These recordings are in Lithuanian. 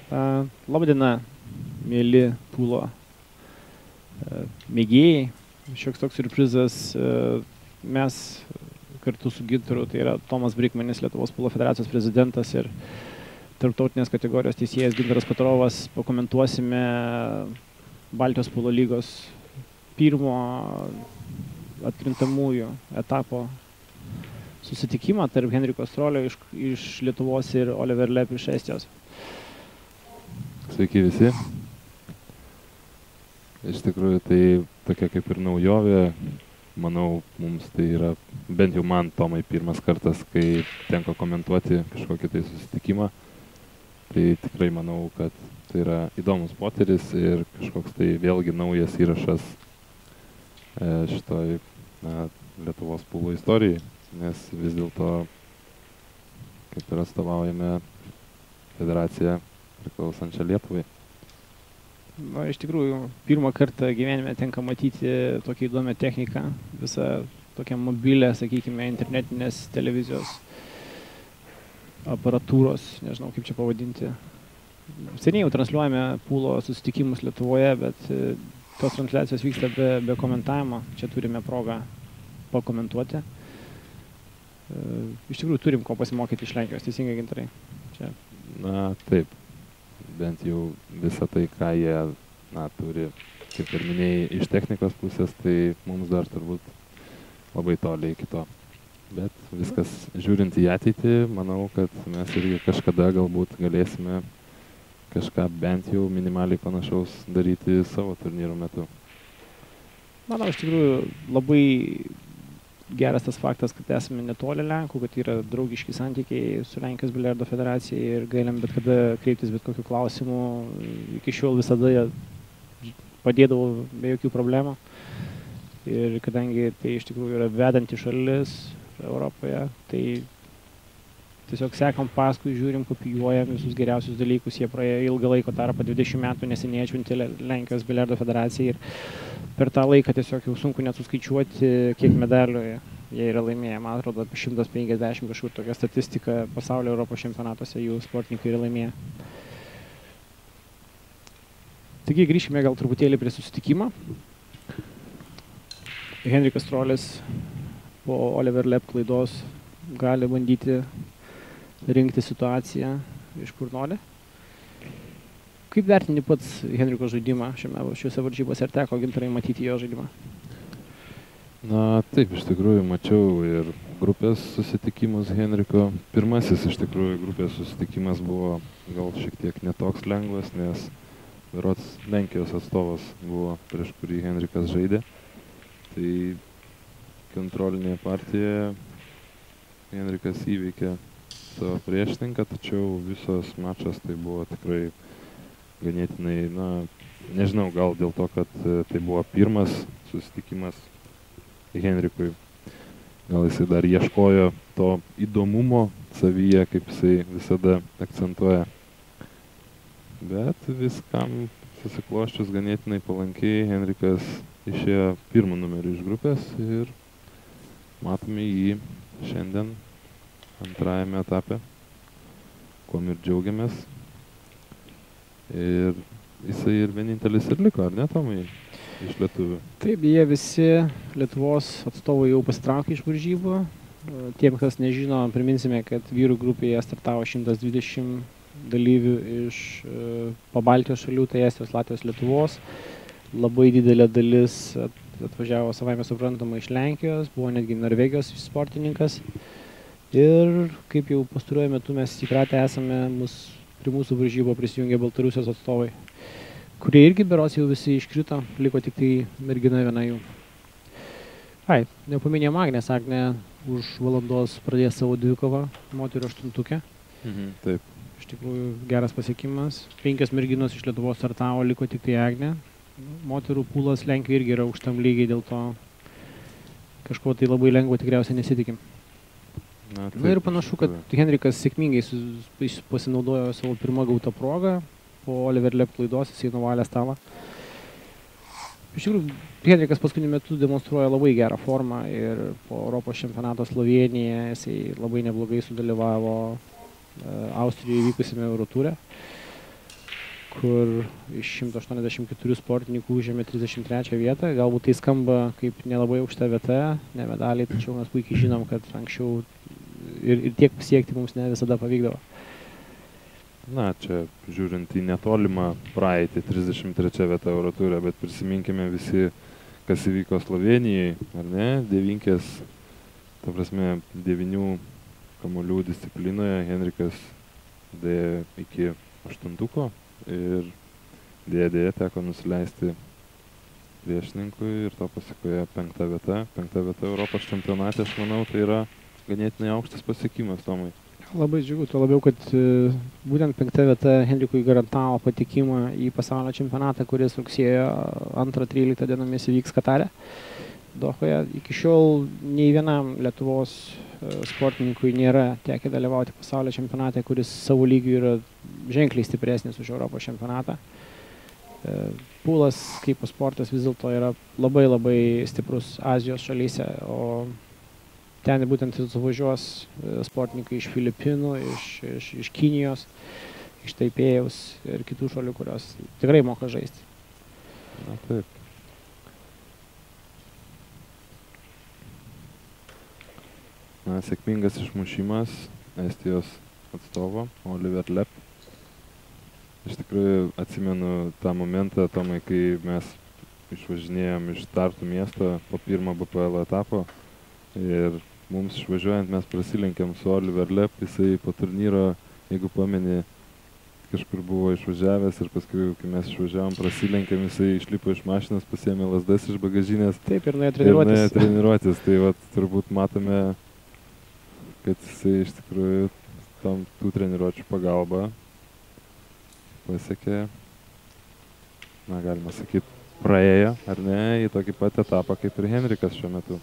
Labadiena, mėly pūlo mėgėjai. Šioks toks siurprizas. Mes kartu su Gintaru, tai yra Tomas Brikmanis, Lietuvos pūlo federacijos prezidentas ir tarptautinės kategorijos teisėjas Gintaras Petrovas, pakomentuosime Baltijos pūlo lygos pirmo atkrintamųjų etapo susitikimą tarp Henriko Strolio iš Lietuvos ir Oliver Lepp iš Estijos. Sveiki visi. Iš tikrųjų, tai tokia kaip ir naujovė. Manau, mums tai yra, bent jau man, Tomai, pirmas kartas, kai tenka komentuoti kažkokį tai susitikimą. Tai tikrai manau, kad tai yra įdomus potyris ir kažkoks tai vėlgi naujas įrašas šitoj Lietuvos pūlo istorijai, nes vis dėlto kaip ir atstovaujame federaciją priklausančią Lietuvai. Na, iš tikrųjų, pirmą kartą gyvenime tenka matyti tokią įdomią techniką, visą tokią mobilę, sakykime, internetinės televizijos aparatūros, nežinau kaip čia pavadinti. Seniai jau transliuojame pūlo susitikimus Lietuvoje, bet tos transliacijos vyksta be komentavimo. Čia turime progą pakomentuoti. Iš tikrųjų, turim ko pasimokyti iš Lenkijos, teisingai, Gintarai? Čia. Na, taip. Bent jau visą tai, ką jie turi, kaip ir minėjai, iš technikos pusės, tai mums dar turbūt labai toli iki to. Bet viskas, žiūrint į ateitį, manau, kad mes irgi kažkada galbūt galėsime kažką bent jau minimaliai panašaus daryti savo turnyro metu. Manau, iš tikrųjų, labai geras tas faktas, kad esame netoli Lenkų, kad yra draugiški santykiai su Lenkijos biliardo federacija ir galim bet kada kreiptis bet kokiu klausimu. Iki šiol visada jie padėdavo be jokių problemų. Ir kadangi tai iš tikrųjų yra vedanti šalis Europoje, tai tiesiog sekam paskui, žiūrim, kopijuojam visus geriausius dalykus. Jie praėjo ilgą laiko tarpą, 20 metų neseniai atšventė Lenkijos biliardo federacija ir per tą laiką tiesiog jau sunku net suskaičiuoti, kiek medalių jie yra laimėję. Man atrodo, apie 150 kažkur tokia statistika pasaulio Europos čempionatuose jų sportininkai yra laimėję. Taigi grįžkime gal truputėlį prie susitikimo. Henrikas Strolis po Oliver Lepp klaidos gali bandyti rinkti situaciją iš kur nori. Kaip vertini pats Henriko žaidimą šiuose varžybose, ar teko, Gintarai, matyti jo žaidimą? Na, taip, iš tikrųjų mačiau ir grupės susitikimus Henriko. Pirmasis iš tikrųjų grupės susitikimas buvo gal šiek tiek netoks lengvas, nes berods Lenkijos atstovas buvo, prieš kurį Henrikas žaidė. Tai kontrolinėje partijoje Henrikas įveikė savo priešininką, tačiau visos mačas tai buvo tikrai ganėtinai, nežinau, gal dėl to, kad tai buvo pirmas susitikimas Henrikui. Gal jisai dar ieškojo to įdomumo savyje, kaip jisai visada akcentuoja. Bet viskam susikloščius ganėtinai palankiai, Henrikas išėjo pirmą numerį iš grupės ir matome jį šiandien antrajame etape, kuom ir džiaugiamės. Ir jisai ir vienintelis ir liko, ar ne, Tomai, iš lietuvių? Taip, jie visi Lietuvos atstovai jau pasitraukė iš varžybų. Tiem, kas nežino, priminsime, kad vyrų grupėje startavo 120 dalyvių iš Pabaltijos šalių, tai Estijos, Latvijos, Lietuvos. Labai didelė dalis atvažiavo savaime suprantama iš Lenkijos, buvo netgi Norvegijos sportininkas. Ir kaip jau pastaruoju metu mes įpratę esame, prie mūsų varžybo prisijungė Baltarusijos atstovai, kurie irgi berods jau visi iškrito, liko tik tai mergina viena jų. Nepaminėjom Agnės. Agnė už valandos pradės savo dvikovą moterų aštuntuke. Taip. Iš tikrųjų geras pasiekimas. 5 merginos iš Lietuvos startavo, liko tik tai Agnė. Moterų pūlas Lenkijoje irgi yra aukštam lygiai, dėl to kažko tai labai lengvo tikriausiai nesitikim. Na ir panašu, kad Henrikas sėkmingai pasinaudojo savo pirmą gautą progą. Po Oliver Lepp klaidos jisai nuvalė stalą. Iš tikrųjų, Henrikas paskutiniu metu demonstruoja labai gerą formą ir po Europos čempionato Slovėnijoje jisai labai neblogai sudalyvavo Austrijoje vykusiame Eurotūre. kur iš 184 sportininkų užėmė 33 vietą. Galbūt tai skamba kaip nelabai aukšta vieta, ne medaliai, tačiau mes puikiai žinom, kad anksčiau ir tiek pasiekti mums ne visada pavykdavo. Na, čia žiūrint į netolimą praeitį, 33 vieta Euroture, bet prisiminkime visi, kas įvyko Slovenijai, ar ne, devinkės, ta prasme, 9 kamuolių disciplinoje Henrikas dėjo iki 8 ir dėja teko nusileisti priešininkui ir to pasikoje 5 vieta. 5 vieta Europos čempionate, aš manau, tai yra ganėtinai aukštas pasiekimas, Tomai. Labai džiugu, tuo labiau, kad būtent 5 vieta Henrikui garantavo patekimą į pasaulio čempionatą, kuris rugsėjo 2-13 dienomis įvyks Katare, Dohoje. Iki šiol nei vienam Lietuvos sportininkui nėra tekę dalyvauti pasaulio čempionate, kuris savo lygių yra ženkliai stipresnis už Europos čempionatą. Pūlas kaip sportas vis dėlto yra labai labai stiprus Azijos šalyse, o ten būtent suvažiuos sportininkai iš Filipinų, iš Kinijos, iš Taipėjaus ir kitų šalių, kurios tikrai moka žaisti. Na taip. Na, sėkmingas išmušimas Estijos atstovo, Oliver Lepp. Iš tikrųjų atsimenu tą momentą, Tomai, kai mes išvažinėjom iš Tartu miesto po pirmo BPL etapo ir mums išvažiuojant mes prasilenkėm su Oliver Lepp, jisai po turnyro, jeigu pameni, kažkur buvo išvažiavęs ir paskui, kai mes išvažiavom, prasilenkėm, jisai išlipo iš mašinos, pasiėmė lazdas iš bagažinės. Taip, ir nuėjo treniruotis. Tai vat, turbūt matome, kad jisai iš tikrųjų tų treniruočių pagalba pasiekė, na, galima sakyti, praėjo, ar ne, į tokį pat etapą kaip ir Henrikas šiuo metu.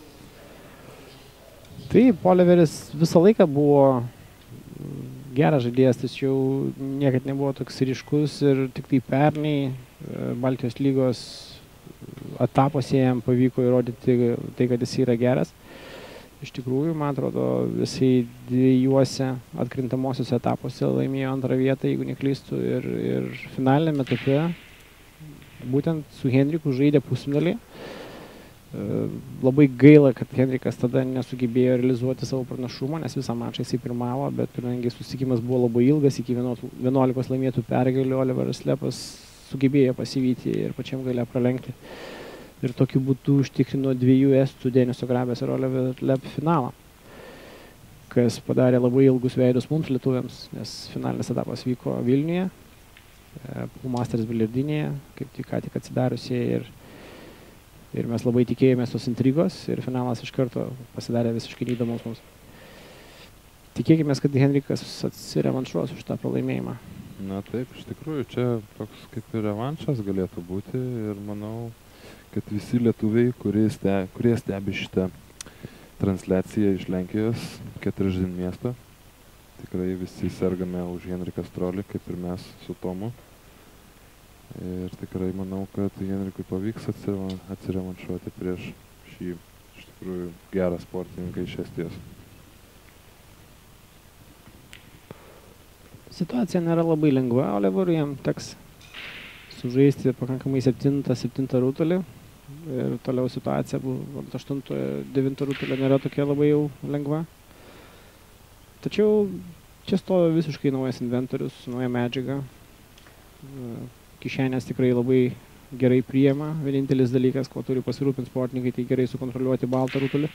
Taip, Oliveris visą laiką buvo geras žaidėjas, tačiau niekad nebuvo toks ryškus ir tik tai pernai Baltijos lygos etapuose jam pavyko įrodyti tai, kad jis yra geras. Iš tikrųjų, man atrodo, visai 2 atkrintamosiuose etapuose laimėjo 2 vietą, jeigu neklystu, ir finaliniame etape būtent su Henriku žaidė pusfinalį. Labai gaila, kad Henrikas tada nesugebėjo realizuoti savo pranašumą, nes visą mačą jisai pirmavo, bet kadangi susitikimas buvo labai ilgas, iki 11 laimėtų pergalių, Oliveras Leppas sugebėjo pasivyti ir pačiam gale pralenkti. Ir tokiu būdu užtikrino 2 estų, Deniso Grabės ir Oliver Lepp finalą, kas padarė labai ilgus veidus mums lietuviams, nes finalinis etapas vyko Vilniuje, Masters biliardinėje, kaip ką tik atsidariusiai, ir mes labai tikėjomės tos intrigos ir finalas iš karto pasidarė visiškai neįdomus mums. Tikėkime, kad Henrikas atsirevanšuos už tą pralaimėjimą. Na taip, iš tikrųjų, čia toks kaip ir revanšas galėtų būti ir manau, kad visi lietuviai, kurie stebi šitą transliaciją iš Lenkijos, Keteržin miesto, tikrai visi sergame už Henriką Strolį, kaip ir mes su Tomu. Ir tikrai manau, kad Henrikui pavyks atsirevanšuoti prieš šį iš tikrųjų gerą sportininką iš Estijos. Situacija nėra labai lengva, Oliverui jam teks sužaisti pakankamai 7 rutulį. Ir toliau situacija 8-9 rutulio nėra tokia labai jau lengva. Tačiau čia stovi visiškai naujas inventorius, nauja medžiaga. Kišenės tikrai labai gerai priima. Vienintelis dalykas, ko turi pasirūpinti sportininkai, tai gerai sukontroliuoti baltą rutulį.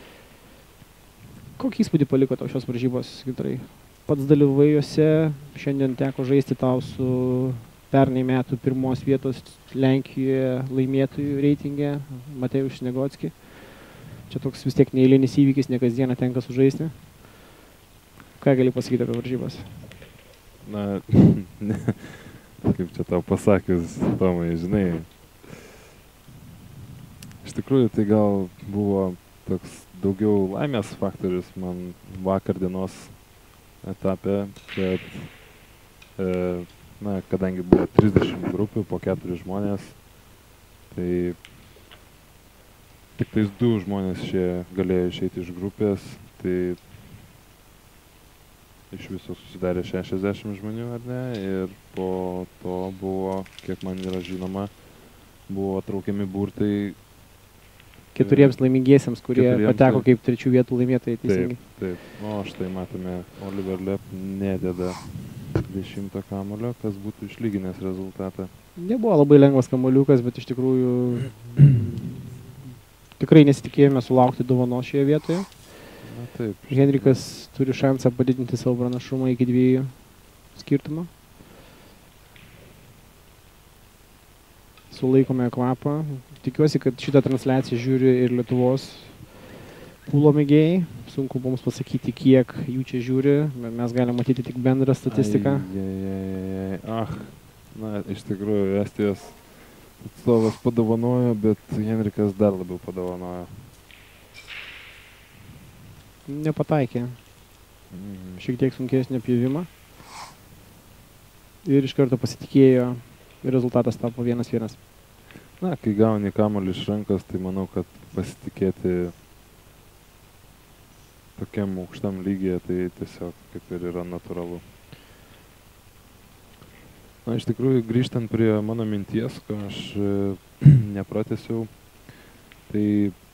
Kokį įspūdį paliko tau šios varžybos, Gintarai? Pats dalyvavai juose, šiandien teko žaisti tau su pernai metų 1 vietos Lenkijoje laimėtojų reitinge, Matejus Šnegotski. Čia toks vis tiek neeilinis įvykis, ne kasdieną tenka sužaisti. Ką gali pasakyti apie varžybas? Na, kaip čia tau pasakius, Tomai, žinai. Iš tikrųjų, tai gal buvo toks daugiau laimės faktorius man vakar dienos etape, bet na, kadangi buvo 30 grupių, po 4 žmonės, tai tik tais 2 žmonės galėjo išeiti iš grupės, tai iš viso susidarė 60 žmonių, ar ne, ir po to buvo, kiek man yra žinoma, buvo traukiami burtai 4 laimingiesiems, kurie 4, pateko taip. kaip 3 vietų laimėtojai teisingai. Taip. O štai matome, Oliver Lepp nededa 10 kamulio, kas būtų išlyginęs rezultatą. Nebuvo labai lengvas kamuoliukas, bet iš tikrųjų tikrai nesitikėjome sulaukti dovanos šioje vietoje. Na taip. Henrikas turi šansą padidinti savo pranašumą iki 2 skirtumą. Sulaikome kvapą. Tikiuosi, kad šitą transliaciją žiūri ir Lietuvos pūlo mėgėjai. Sunku mums pasakyti, kiek jų čia žiūri. Mes galime matyti tik bendrą statistiką. Na, iš tikrųjų, Estijos atstovas padovanojo, bet Henrikas dar labiau padovanojo. Nepataikė. Šiek tiek sunkesnį pjovimą. Ir iš karto pasitikėjo. Ir rezultatas tapo 1-1. Na, kai gauni kamuolį iš rankos, tai manau, kad pasitikėti tokiam aukštam lygyje, tai tiesiog kaip ir yra natūralu. Na, iš tikrųjų, grįžtant prie mano minties, ko aš nepratęsiau, tai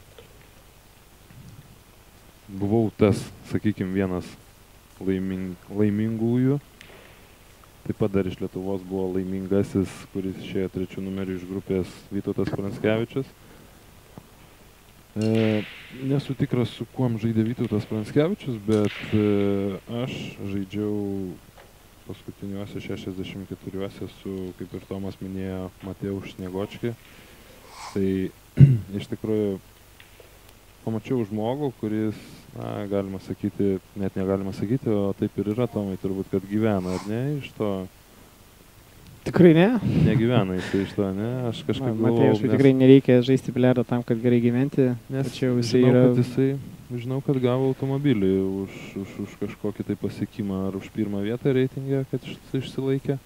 buvau tas, sakykime, vienas laimingųjų. Taip pat dar iš Lietuvos buvo laimingasis, kuris išėjo 3 numeriu iš grupės Vytautas Pranskevičius. Nesu tikras, su kuom žaidė Vytautas Pranskevičius, bet aš žaidžiau paskutiniuose 64 su, kaip ir Tomas minėjo, Mateuš Sniegočki. Tai iš tikrųjų pamačiau žmogų, kuris, na, galima sakyti, net negalima sakyti, o taip ir yra, Tomai, turbūt, kad gyvena, ar ne, iš to? Tikrai ne. Negyvena jisai iš to, ne? Aš kažkaip galvojau, Mateušui tikrai nereikia žaisti biliardą tam, kad gerai gyventi. Nes žinau, kad gavo automobilį už kažkokį tai pasiekimą, ar už 1 vietą reitingę, kad išsilaikė.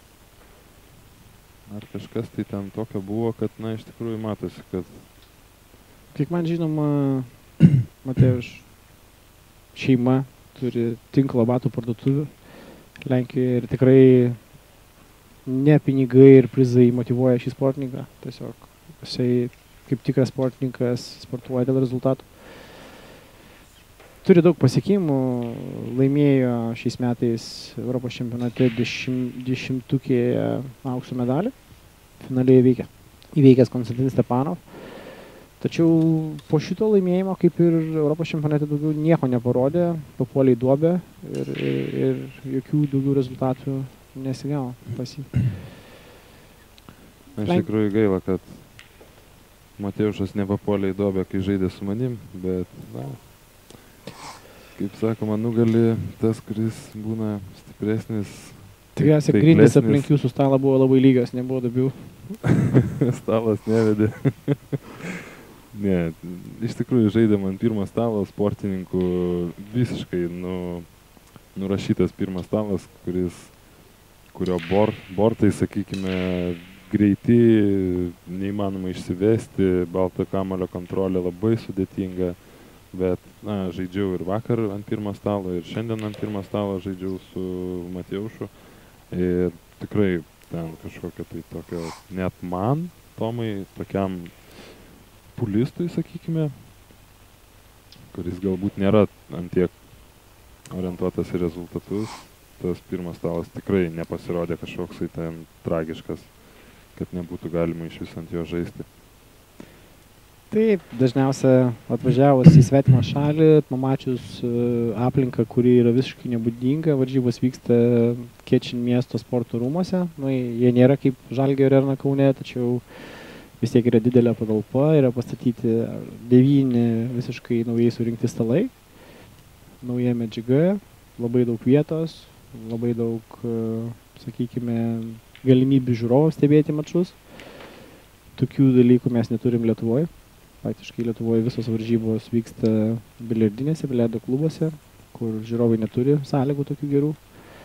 Ar kažkas tai ten tokio buvo, kad, na, iš tikrųjų matosi, kad... Kiek man žinoma, Mateuš šeima turi tinklą batų parduotuvių Lenkijoje ir tikrai ne pinigai ir prizai motyvuoja šį sportininką. Tiesiog jisai kaip tikras sportininkas sportuoja dėl rezultatų. Turi daug pasiekimų, laimėjo šiais metais Europos čempionate 10-tukėje aukso medalį, finaliai įveikęs Konstantinas Stepanov. Tačiau po šito laimėjimo, kaip ir Europos čempionate, daugiau nieko neparodė, papuolė į duobę ir jokių daugiau rezultatų nesigavo pas jį. Iš tikrųjų gaila, kad Mateušas nepapuolė į duobę, kai žaidė su manim, bet, na, kaip sakoma, nugali tas, kuris būna stipresnis. Tikriausiai grindys aplink jūsų stalą buvo labai lygios, nebuvo duobių. Stalas nevedė. Ne, iš tikrųjų žaidėm ant pirmo stalo sportininkų visiškai nurašytas pirmas stalas, kurio bortai, sakykime, greiti, neįmanoma išsivesti, balto kamuolio kontrolė labai sudėtinga, bet, na, žaidžiau ir vakar ant pirmo stalo, ir šiandien ant pirmo stalo žaidžiau su Mateušu, ir tikrai ten kažkokio tai tokio, net man, Tomai, tokiam pulistui, sakykime, kuris galbūt nėra ant tiek orientuotas į rezultatus, tas pirmas stalas tikrai nepasirodė kažkoksai ten tragiškas, kad nebūtų galima iš vis ant jo žaisti. Taip, dažniausia atvažiavus į svetimą šalį, pamačius aplinką, kuri yra visiškai nebūdinga, varžybos vyksta Kečin miesto sporto rūmuose. Nu, jie nėra kaip Žalgirio arena Kaune, tačiau vis tiek yra didelė patalpa, yra pastatyti 9 visiškai naujai surinkti stalai, nauja medžiaga, labai daug vietos, labai daug, sakykime, galimybių žiūrovų stebėti mačus. Tokių dalykų mes neturim Lietuvoje. Faktiškai Lietuvoje visos varžybos vyksta biliardinėse, biliardo klubuose, kur žiūrovai neturi sąlygų tokių gerų.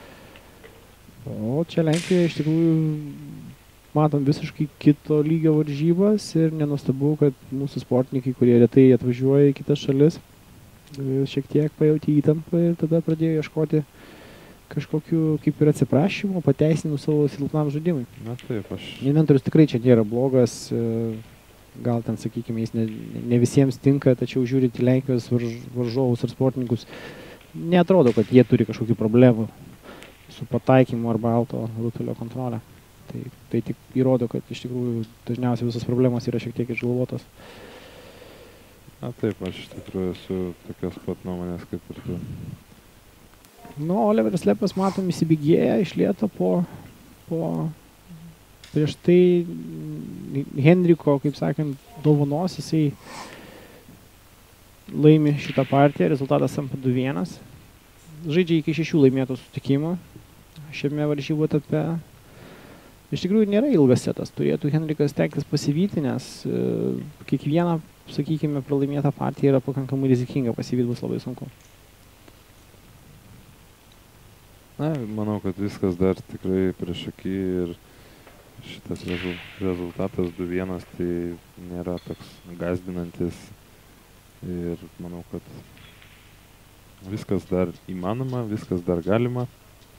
O čia Lenkijoje iš tikrųjų matom visiškai kito lygio varžybas ir nenuostabu, kad mūsų sportininkai, kurie retai atvažiuoja į kitas šalis, šiek tiek pajauti įtampą ir tada pradėjo ieškoti kažkokiu kaip ir atsiprašymu, pateisinimu savo silpnam žaidimui. Na taip, Inventorius tikrai čia nėra blogas, gal ten, sakykime, jis ne visiems tinka, tačiau žiūrint į Lenkijos varžovus ar sportininkus, neatrodo, kad jie turi kažkokių problemų su pataikymu arba alto rutulio kontrolę. Tai tik įrodo, kad iš tikrųjų dažniausiai visos problemos yra šiek tiek išgalvotos. Na taip, aš iš tikrųjų esu tokios pat nuomonės kaip ir tu. Nu, Oliveris Lepas, matom, įsibėgėja iš lėto po prieš tai Henriko, kaip sakant, dovanos, jisai laimi šitą partiją, rezultatas tampa 2-1. Žaidžia iki 6 laimėtų sutikimų šiame varžybų etape. Iš tikrųjų nėra ilgas setas, turėtų Henrikas stengtis pasivyti, nes kiekviena, sakykime, pralaimėta partija yra pakankamai rizikinga, pasivyti bus labai sunku. Na, manau, kad viskas dar tikrai prieš akį ir šitas rezultatas 2-1 tai nėra toks gąsdinantis ir manau, kad viskas dar įmanoma, viskas dar galima.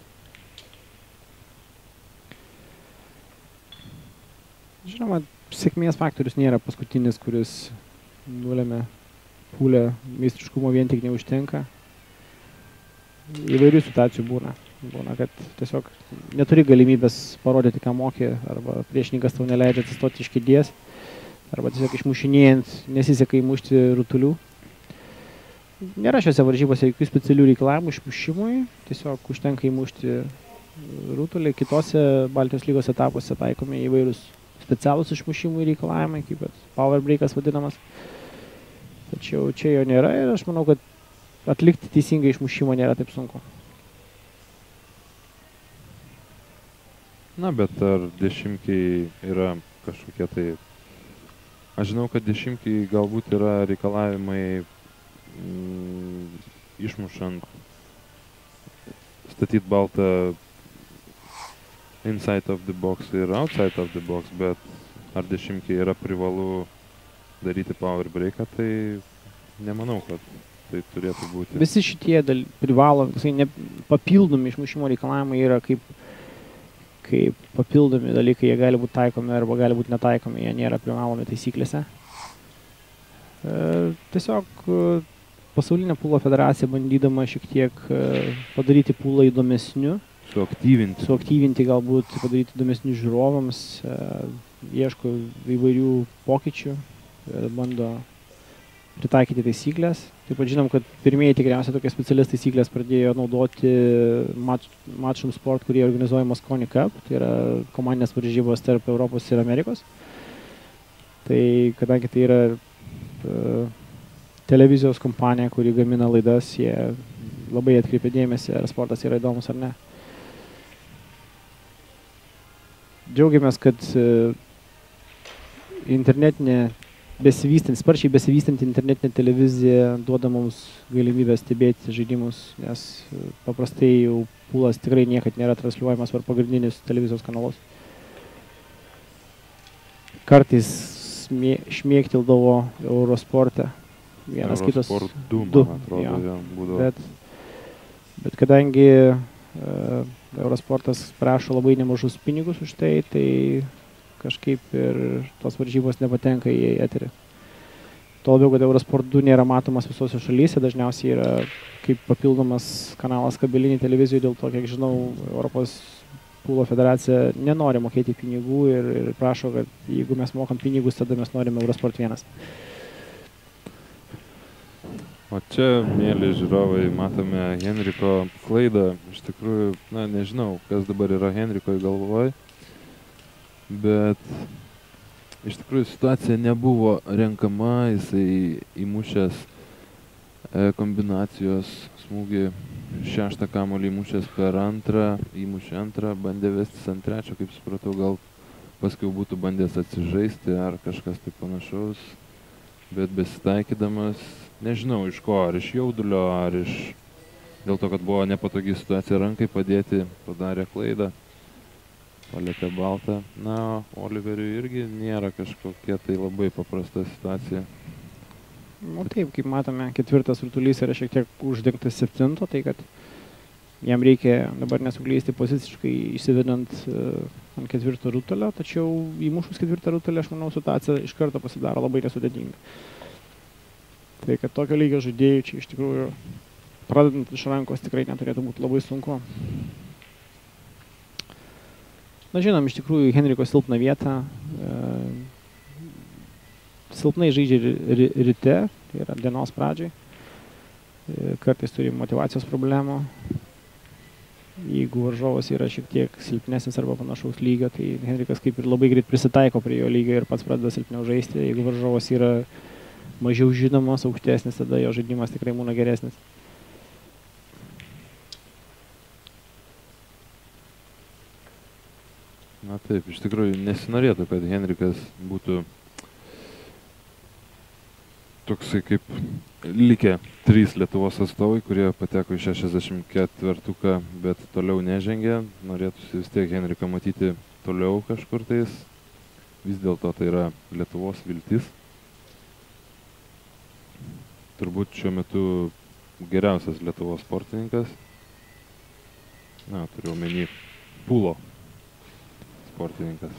Žinoma, sėkmės faktorius nėra paskutinis, kuris nulėmė pūlę, meistriškumo vien tik neužtenka. Įvairių situacijų būna. Būna, kad tiesiog neturi galimybės parodyti, ką moki, arba priešininkas tau neleidžia atsistoti iš kėdės, arba tiesiog išmušinėjant nesiseka įmušti rutulių. Nėra šiose varžybose jokių specialių reikalavimų išmušimui, tiesiog užtenka įmušti rutulį. Kitose Baltijos lygos etapuose taikomi įvairūs specialūs išmušimų reikalavimai, kaip power breakas vadinamas. Tačiau čia jo nėra ir aš manau, kad atlikti teisingą išmušimą nėra taip sunku. Na, bet ar dešimkiai yra kažkokie tai... Aš žinau, kad dešimkiai galbūt yra reikalavimai išmušant, statyti baltą inside of the box ir outside of the box, bet ar dešimkiai yra privalu daryti power breaką, tai nemanau, kad tai turėtų būti. Visi šitie papildomi išmušimo reikalavimai yra kaip papildomi dalykai, jie gali būti taikomi arba gali būti netaikomi, jie nėra privalomi taisyklėse. Tiesiog pasaulinė pūlo federacija bandydama šiek tiek padaryti pūlą įdomesniu, suaktyvinti galbūt, padaryti įdomesniu žiūrovams, ieško įvairių pokyčių, bando pritaikyti taisyklės. Taip pat žinom, kad pirmieji tikriausiai tokias specialias taisyklės pradėjo naudoti Matchroom Sport, kurie organizuoja Mosconi Cup, tai yra komandinės varžybos tarp Europos ir Amerikos. Tai kadangi tai yra televizijos kompanija, kuri gamina laidas, jie labai atkreipia dėmesį, ar sportas yra įdomus ar ne. Džiaugiamės, kad sparčiai besivystinti internetinė televizija duoda mums galimybę stebėti žaidimus, nes paprastai jau pūlas tikrai niekad nėra transliuojamas per pagrindinius televizijos kanalus. Kartais šmėktildavo Eurosporte. Vienas kitas. Eurosport 2, man atrodo, būdavo. Bet kadangi Eurosportas prašo labai nemažus pinigus už tai, tai kažkaip ir tos varžybos nepatenka į eterį. Tuo labiau, kad Eurosport 2 nėra matomas visose šalyse, dažniausiai yra kaip papildomas kanalas kabeliniai televizijoje, dėl to, kiek žinau, Europos pūlo federacija nenori mokėti pinigų ir prašo, kad jeigu mes mokam pinigus, tada mes norime Eurosport 1. O čia, mėly žiūrovai, matome Henriko klaidą. Iš tikrųjų, na, nežinau, kas dabar yra Henriko galvoj. Bet iš tikrųjų situacija nebuvo renkama, jisai įmušęs kombinacijos smūgį, 6 kamuolį įmušęs per antrą, įmušė antrą, bandė vestis ant trečio, kaip supratau, gal paskui būtų bandęs atsižaisti ar kažkas tai panašaus, bet besitaikydamas, nežinau iš ko, ar iš jaudulio, ar iš dėl to, kad buvo nepatogi situacija rankai padėti, padarė klaidą. Palietė baltą. Na, Oliveriui irgi nėra kažkokia tai labai paprasta situacija. Nu taip, kaip matome, 4 rutulys yra šiek tiek uždengtas 7, tai kad Jam reikia dabar nesuklysti poziciškai išsivedant ant 4 rutulio, tačiau įmušus 4 rutulio, aš manau, situacija iš karto pasidaro labai nesudėtinga. Tai kad tokio lygio žaidėjų čia iš tikrųjų pradedant iš rankos tikrai neturėtų būti labai sunku. Na žinom, iš tikrųjų Henriko silpna vieta. Silpnai žaidžia ryte, tai yra dienos pradžiai. Kartais turi motyvacijos problemų. Jeigu varžovas yra šiek tiek silpnesnis arba panašaus lygio, tai Henrikas kaip ir labai greit prisitaiko prie jo lygio ir pats pradeda silpniau žaisti. Jeigu varžovas yra mažiau žinomas, aukštesnis, tada jo žaidimas tikrai būna geresnis. Na taip, iš tikrųjų nesinorėtų, kad Henrikas būtų toksai kaip likę 3 Lietuvos atstovai, kurie pateko į 64-ką, bet toliau nežengė. Norėtųsi vis tiek Henriką matyti toliau kažkur tais. Vis dėlto tai yra Lietuvos viltis. Turbūt šiuo metu geriausias Lietuvos sportininkas. Na, turiu omeny pūlo sportininkas.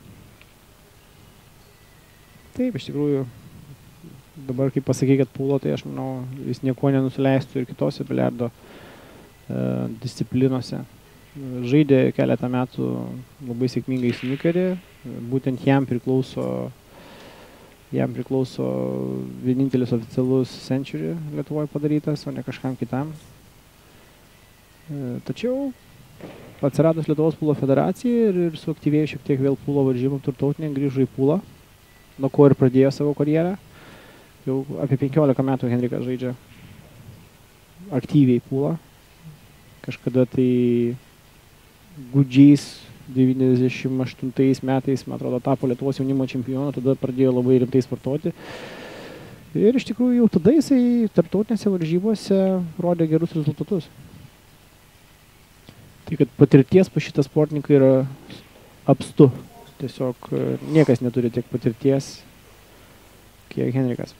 Taip, iš tikrųjų, dabar kaip pasakai, kad pūlo, tai aš manau, jis nieko nenusileistų ir kitose biliardo disciplinose. Žaidė keletą metų labai sėkmingai snukerį, būtent jam priklauso vienintelis oficialus century Lietuvoje padarytas, o ne kažkam kitam. Tačiau atsiradus Lietuvos pūlo federacijai ir suaktyvėjo šiek tiek vėl pūlo varžybų tarptautinė, grįžo į pūlą, nuo ko ir pradėjo savo karjerą. Jau apie 15 metų Henrikas žaidžia aktyviai pūlą. Kažkada tai gūdžiais 98 metais, man atrodo, tapo Lietuvos jaunimo čempionu, tada pradėjo labai rimtai sportuoti. Ir iš tikrųjų jau tada jisai tarptautinėse varžybose rodė gerus rezultatus. Tai kad patirties pas šitą sportininką yra apstu. Tiesiog niekas neturi tiek patirties, kiek Henrikas.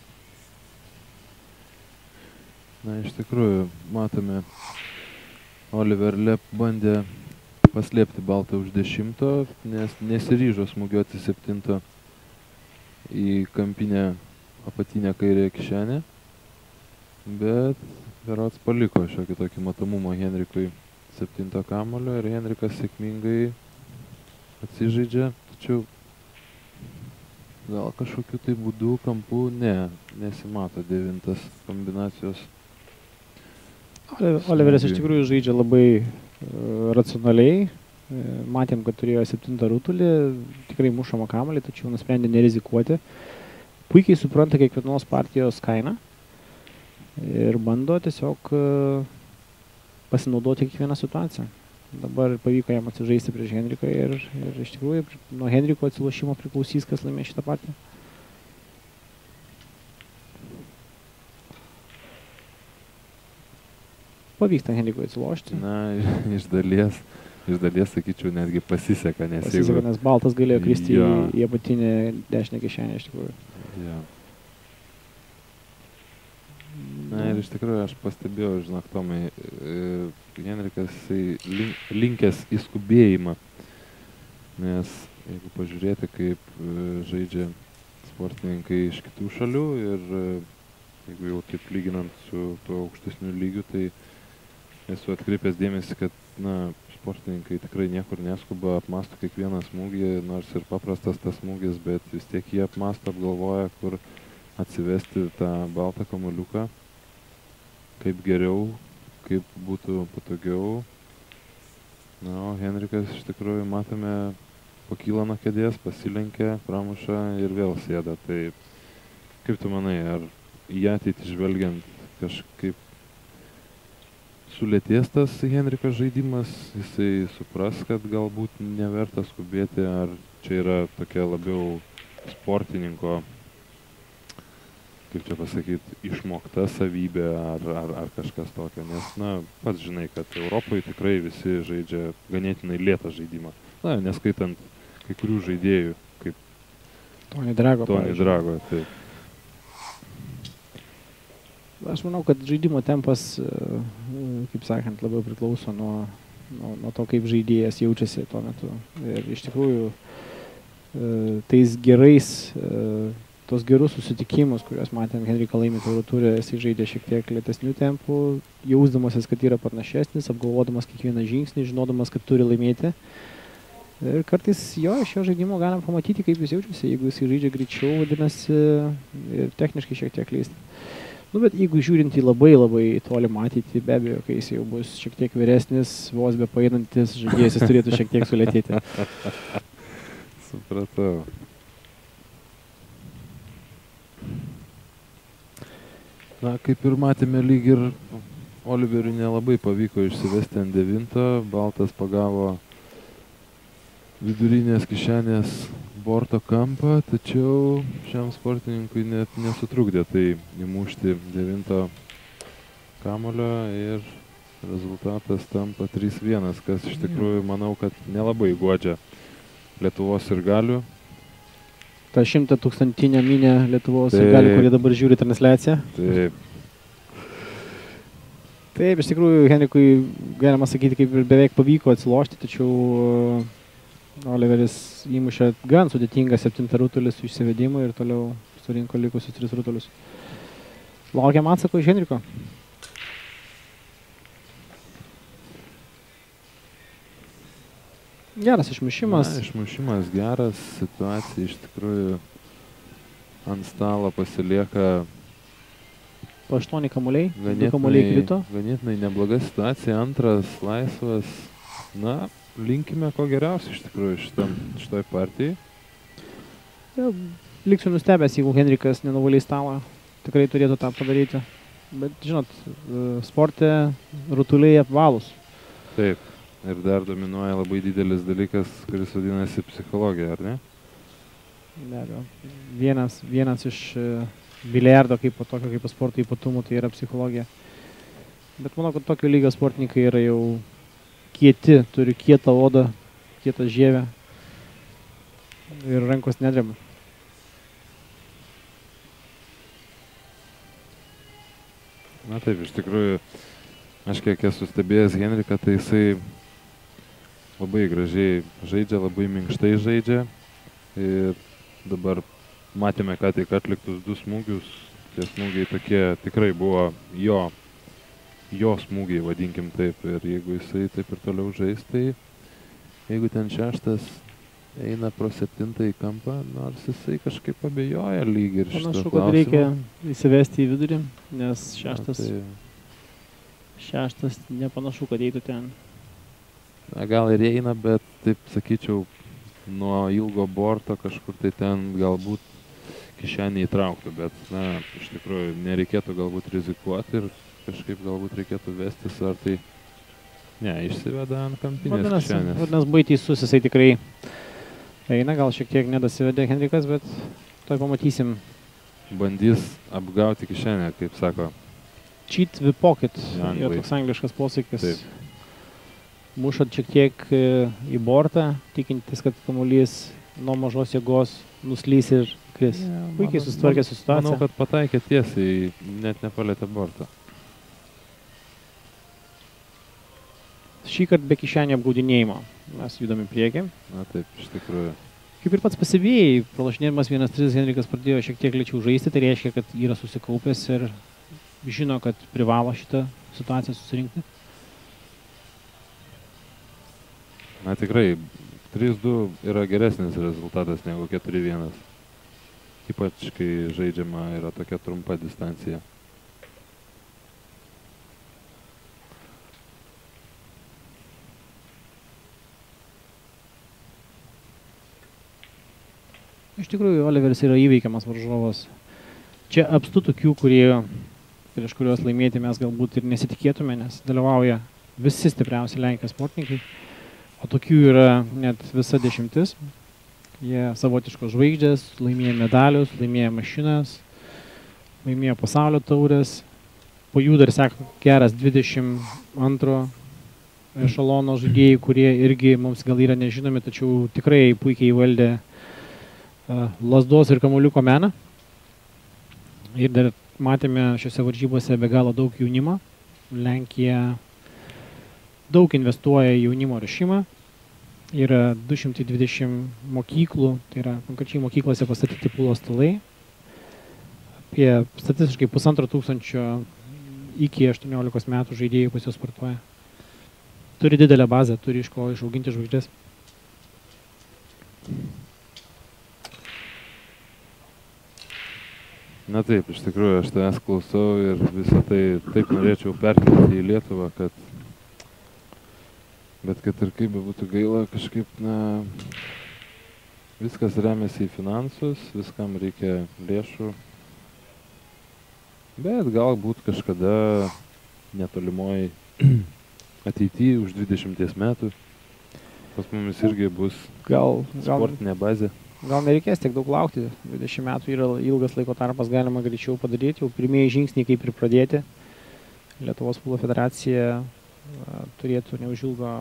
Na, iš tikrųjų, matome, Oliver Lepp bandė paslėpti baltą už 10, nes nesiryžo smūgiuoti 7 į kampinę apatinę kairę kišenę, bet berods paliko šiokį tokį matomumą Henrikui 7 kamuolio ir Henrikas sėkmingai atsižaidžia, tačiau gal kažkokiu tai būdu, kampu, nesimato 9 kombinacijos. Oliveris iš tikrųjų žaidžia labai racionaliai. Matėm, kad turėjo 7 rutulį, tikrai mušamą kamuolį, tačiau nusprendė nerizikuoti. Puikiai supranta kiekvienos partijos kainą ir bando tiesiog pasinaudoti kiekvieną situaciją. Dabar pavyko jam atsižaisti prieš Henriką ir iš tikrųjų nuo Henriko atsilošimo priklausys, kas laimės šitą partiją. Pavyksta Henrikui atsilošti. Na, iš dalies, sakyčiau, netgi pasiseka, nes nes baltas galėjo kristi į apatinę dešinę kišenę, iš tikrųjų. Ja. Na ir iš tikrųjų aš pastebėjau, žinok, Tomai, Henrikas linkęs į skubėjimą, nes jeigu pažiūrėti, kaip žaidžia sportininkai iš kitų šalių ir jeigu jau taip lyginant su tuo aukštesniu lygiu, tai esu atkreipęs dėmesį, kad sportininkai tikrai niekur neskuba, apmąsto kiekvieną smūgį, nors ir paprastas tas smūgis, bet vis tiek jie apmąsto, apgalvoja, kur atsivesti tą baltą kamuoliuką, kaip geriau, kaip būtų patogiau. Na, o Henrikas iš tikrųjų matome pakyla nuo kėdės, pasilenkia, pramuša ir vėl sėda. Tai kaip tu manai, ar į ateitį žvelgiant kažkaip sulėtės tas Henriko žaidimas, jisai supras, kad galbūt neverta skubėti, ar čia yra tokia labiau sportininko, kaip čia pasakyti, išmokta savybė ar kažkas tokio, nes, pats žinai, kad Europoje tikrai visi žaidžia ganėtinai lėtą žaidimą. Na, neskaitant kai kurių žaidėjų, kaip Tony Drago, taip. Aš manau, kad žaidimo tempas kaip sakant, labiau priklauso nuo to, kaip žaidėjas jaučiasi tuo metu. Ir iš tikrųjų, tais tos gerus susitikimus, kuriuos matėm Henriką laimį Tauro ture, jisai žaidė šiek tiek lėtesnių tempų, jausdamasis, kad yra panašesnis, apgalvodamas kiekvieną žingsnį, žinodamas, kad turi laimėti. Ir kartais iš jo žaidimo galim pamatyti, kaip jis jaučiasi, jeigu jis žaidžia greičiau, vadinasi, ir techniškai šiek tiek klysta. Bet jeigu žiūrint į labai tolimą ateitį, be abejo, kai jis jau bus šiek tiek vyresnis, vos be paeinantis žaidėjas, jis turėtų šiek tiek sulėtėti. Supratau. Na, kaip ir matėme, lyg ir Oliveriui nelabai pavyko išsivesti ant 9, Baltas pagavo vidurinės kišenės borto kampą, tačiau šiam sportininkui net nesutrukdė tai įmušti 9 kamulio ir rezultatas tampa 3-1, kas iš tikrųjų manau, kad nelabai guodžia Lietuvos sirgalių. Ta 100 000 minė Lietuvos sirgalių, kurie dabar žiūri transliaciją. Taip. Taip, iš tikrųjų, Henrikui, galima sakyti, kaip ir beveik pavyko atsilošti, tačiau Oliveris įmušė gan sudėtingą 7 rutulį su išsivedimu ir toliau surinko likusius 3 rutulius. Laukiam atsako iš Henriko. Geras išmušimas. Na, išmušimas geras, situacija iš tikrųjų ant stalo pasilieka po 8 kamuoliai, 2 kamuoliai krito. Ganėtinai nebloga situacija, antras laisvas. Na, linkime ko geriausia iš tikrųjų šitoj partijai. Ja, liksiu nustebęs, jeigu Henrikas nenuvalys stalą, tikrai turėtų tą padaryti. Bet, žinot, sporte rutuliai apvalūs. Taip. Ir dar dominuoja labai didelis dalykas, kuris vadinasi psichologija, ar ne? Be abejo. Vienas iš biliardo kaip tokio kaip sporto ypatumų tai yra psichologija. Bet manau, kad tokio lygio sportininkai yra jau kieti, turi kietą odą, kietą žievę ir rankos nedreba. Na taip, iš tikrųjų, aš kiek esu stebėjęs Henriką, tai jisai labai gražiai žaidžia, labai minkštai žaidžia. Ir dabar matėme, ką tik atliktus 2 smūgius. Tie smūgiai tokie tikrai buvo jo smūgiai, vadinkim taip. Ir jeigu jisai taip ir toliau žais, tai jeigu ten 6 eina pro 7 kampą, nors jisai kažkaip abejoja lyg ir šito klausimo. Panašu, kad reikia įsivesti į vidurį, nes 6 nepanašu, kad eitų ten. Na, gal ir eina, bet taip sakyčiau, nuo ilgo borto kažkur tai ten galbūt kišenį įtrauktų, bet, na, iš tikrųjų nereikėtų galbūt rizikuoti ir kažkaip galbūt reikėtų vestis, ar tai, ne, išsiveda ant kampinės kišenės. Vadinasi, baiteisus jisai tikrai eina, gal šiek tiek nedasivedė Henrikas, bet toj pamatysim. Bandys apgauti kišenę, kaip sako. Cheat the pocket, yra toks angliškas posakis. Taip. Mušat šiek tiek į bortą, tikintis, kad kamuolys nuo mažos jėgos nuslys ir kris. Puikiai susitvarkė su situacija. Manau, kad pataikė tiesiai, net nepalėtė bortą. Šįkart be kišenį apgaudinėjimo. Mes judame priekį. Na taip, iš tikrųjų. Kaip ir pats pasibėjai, pralašinėdamas 1-3 Henrikas pradėjo šiek tiek lėčiau žaisti, tai reiškia, kad yra susikaupęs ir žino, kad privalo šitą situaciją susirinkti. Na tikrai, 3-2 yra geresnis rezultatas negu 4-1. Ypač, kai žaidžiama yra tokia trumpa distancija. Iš tikrųjų, Oliveris yra įveikiamas varžovas. Čia apstu tokių, prieš kuriuos laimėti mes galbūt ir nesitikėtume, nes dalyvauja visi stipriausi Lenkijos sportininkai. O tokių yra net visa 10. Jie savotiškos žvaigždės, laimėjo medalius, laimėjo mašinas, laimėjo pasaulio taurės. Po jų dar seka geras 22 ešalono žaidėjai, kurie irgi mums gal yra nežinomi, tačiau tikrai puikiai įvaldė lazdos ir kamuoliuko meną. Ir dar matėme šiuose varžybose be galo daug jaunimo. Lenkija daug investuoja į jaunimo ruošimą. Yra 220 mokyklų, tai yra konkrečiai mokyklose pastatyti pūlo stalai. Apie statistiškai 1500 iki 18 metų žaidėjų pas juos sportuoja. Turi didelę bazę, turi iš ko išauginti žvaigždės. Na taip, iš tikrųjų, aš tavęs klausau ir visą tai taip norėčiau perkelti į Lietuvą, bet kad ir kaip būtų gaila, kažkaip, viskas remiasi į finansus, viskam reikia lėšų, bet galbūt kažkada netolimoje ateityje už 20 metų pas mumis irgi bus sportinė bazė. Gal nereikės tiek daug laukti, 20 metų yra ilgas laiko tarpas, galima greičiau padaryti, jau pirmieji žingsniai kaip ir pradėti. Lietuvos pūlo federacija turėtų neužilgo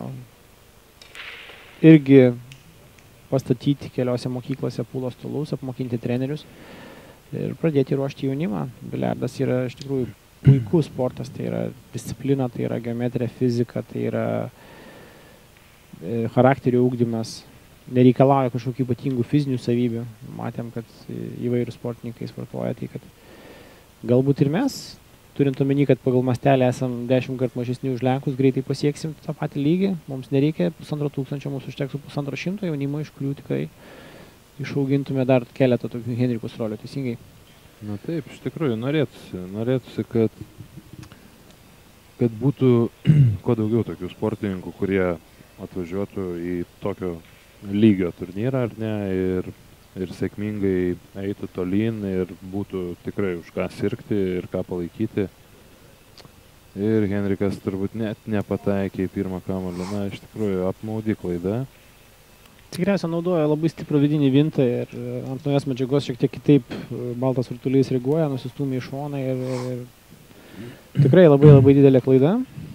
irgi pastatyti keliose mokyklose pūlo stalus, apmokinti trenerius ir pradėti ruošti jaunimą. Biliardas yra iš tikrųjų puikus sportas, tai yra disciplina, tai yra geometrija, fizika, tai yra charakterio ugdymas. Nereikalauja kažkokių ypatingų fizinių savybių. Matėm, kad įvairių sportininkai sportuoja, tai kad galbūt ir mes, turint omeny, kad pagal mastelį esam 10 kart mažesni už Lenkus, greitai pasieksim tą patį lygį. Mums nereikia 1500, mums užteks 150 jaunimo, iš kurių tikrai išaugintume dar keletą tokių Henrikos rolių, teisingai. Na taip, iš tikrųjų, norėtųsi, kad būtų kuo daugiau tokių sportininkų, kurie atvažiuotų į tokio lygio turnyrą, ar ne, ir sėkmingai eitų tolyn ir būtų tikrai už ką sirgti ir ką palaikyti. Ir Henrikas turbūt net nepataikė į pirmą kamuolį. Na, iš tikrųjų, apmaudi klaida. Tikriausiai naudoja labai stiprų vidinį vintą ir ant naujos medžiagos šiek tiek kitaip baltas rutulys reaguoja, nusistūmė į šoną ir tikrai labai didelė klaida.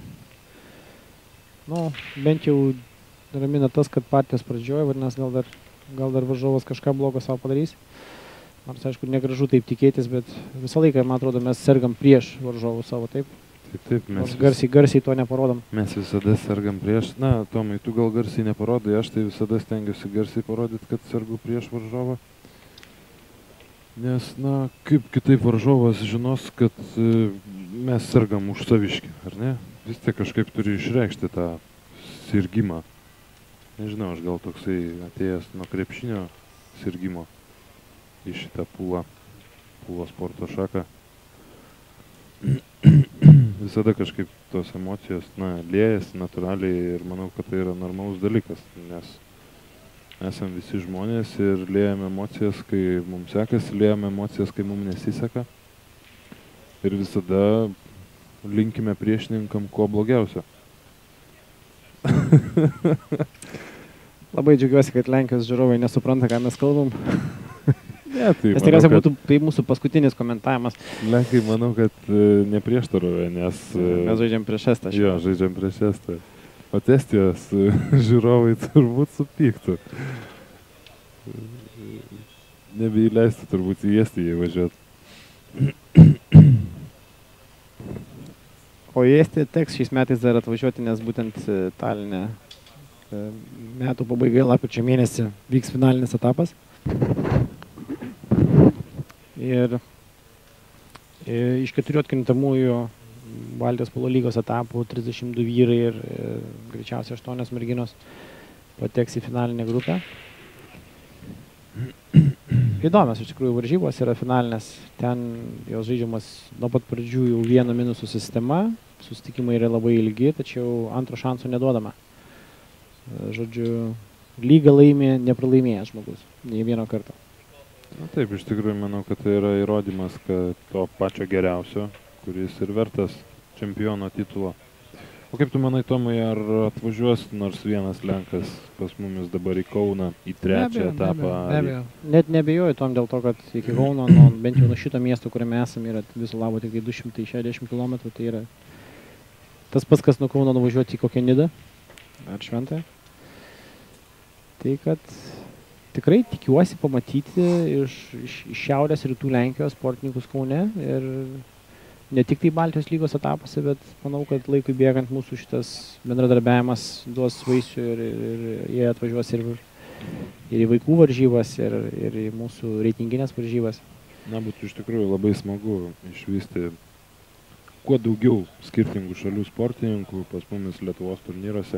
Nu, bent jau ramina tas, kad partijos pradžioje, vadinasi, gal dar varžovas kažką blogo savo padarys. Nors, aišku, negražu taip tikėtis, bet visą laiką, man atrodo, mes sergam prieš varžovų savo, taip? Taip, mes garsiai to neparodom. Mes visada sergam prieš. Na, Tomai, tu gal garsiai neparodai, aš tai visada stengiuosi garsiai parodyti, kad sergu prieš varžovą. Nes, na, kaip kitaip varžovas žinos, kad mes sergam už saviškį, ar ne? Vis tiek kažkaip turi išreikšti tą sirgimą. Nežinau, aš gal toksai atėjęs nuo krepšinio sirgimo į šitą pūlo sporto šaką. Visada kažkaip tos emocijos, liejasi natūraliai ir manau, kad tai yra normalus dalykas, nes esam visi žmonės ir liejame emocijas, kai mums sekasi, liejame emocijas, kai mums nesiseka. Ir visada linkime priešininkam kuo blogiausio. Labai džiaugiuosi, kad Lenkijos žiūrovai nesupranta, ką mes kalbam. Ne, tai nes tikriausiai būtų tai mūsų paskutinis komentavimas. Lenkai, manau, kad neprieštaroja, nes... Mes žaidžiam prieš Estą. Jo, žaidžiam prieš Estą. O Estijos žiūrovai turbūt supyktų. Nebeįleistų turbūt į Estiją važiuoti. O į Estiją teks šiais metais dar atvažiuoti, nes būtent Taline metų pabaigai lapkričio mėnesį vyks finalinis etapas. Ir iš 4 atkrintamųjų Baltijos polo lygos etapų 32 vyrai ir greičiausiai 8 merginos pateks į finalinę grupę. Įdomios iš tikrųjų varžybos yra finalinės. Ten jos žaidžiamas nuo pat pradžių jau 1 minusų sistema. Susitikimai yra labai ilgi, tačiau antro šansų neduodama. Žodžiu, lygą laimė nepralaimėjęs žmogus, nei vieno karto. Na taip, iš tikrųjų manau, kad tai yra įrodymas, kad to pačio geriausio, kuris ir vertas čempiono titulo. O kaip tu manai, Tomai, ar atvažiuos nors vienas Lenkas pas mumis dabar į Kauną, į trečią etapą? Be abejo. Net nebejoju tom dėl to, kad iki Kauno, bent jau nuo šito miesto, kuriame esame, yra viso labo tik 260 km, tai yra tas pats, kas nuo Kauno nuvažiuoti į kokią Nidą ar Šventąją. Tai kad tikrai tikiuosi pamatyti iš šiaurės rytų Lenkijos sportininkus Kaune ir ne tik tai Baltijos lygos etapuose, bet manau, kad laikui bėgant mūsų šitas bendradarbiavimas duos vaisių ir jie atvažiuos ir į vaikų varžybas, ir į mūsų reitinginės varžybas. Na, būtų iš tikrųjų labai smagu išvysti kuo daugiau skirtingų šalių sportininkų pas mumis Lietuvos turnyruose.